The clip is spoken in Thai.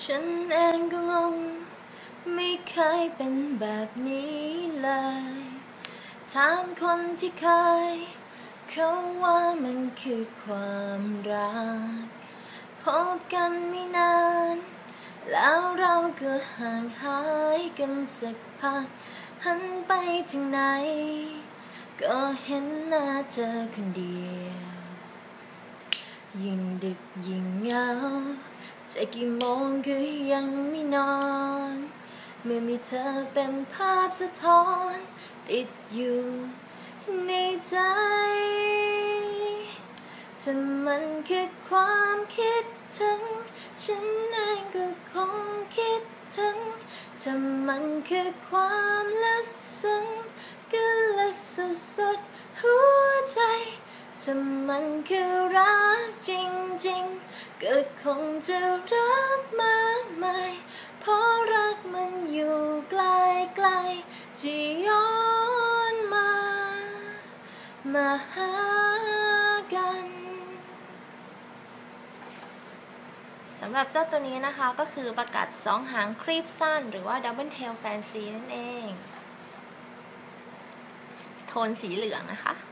ฉันเองก็งงไม่เคยเป็นแบบนี้เลยถามคนที่เคยเขาว่ามันคือความรักพบกันไม่นานแล้วเราก็ห่างหายกันสักพักหันไปทางไหนก็เห็นหน้าเธอคนเดียวยิ่งดึกยิ่งเหงาจะกี่โมงก็ยังไม่นอนเมื่อมีเธอเป็นภาพสะท้อนติดอยู่ในใจถ้ามันคือความคิดถึงฉันเองก็คงคิดถึงถ้ามันคือความลึกซึ้งก็ลึกสุดๆหัวใจถ้ามันคือรักจริงๆก็คงจะรับมากมายเพราะรักมันอยู่ไกลๆจะย้อนมาหากันสำหรับเจ้าตัวนี้นะคะก็คือประกาศ2 หางครีบสั้นหรือว่า Double Tail Fancy นั่นเองโทนสีเหลืองนะคะ